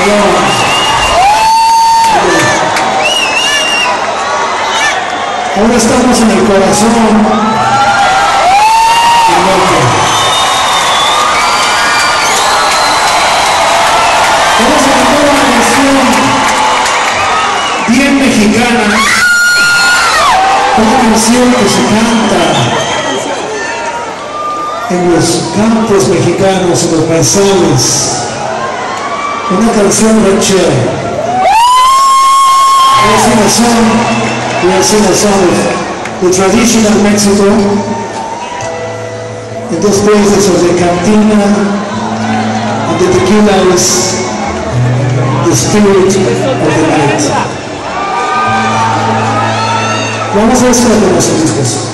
Ahora estamos en el corazón del norte. Vamos a cantar una canción bien mexicana, una canción que se canta en los campos mexicanos, en los paisajes, una canción ranchera. We are singing a song of the traditional Mexico in those places of the cantina and the tequila is the spirit of the night. Vamos a hacer con los discos.